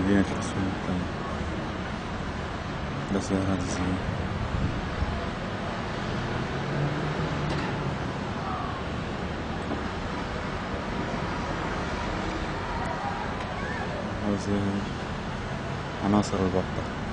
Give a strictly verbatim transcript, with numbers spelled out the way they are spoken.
مدينة الأسود. ده سيارات الزين. هذه عناصر البطة.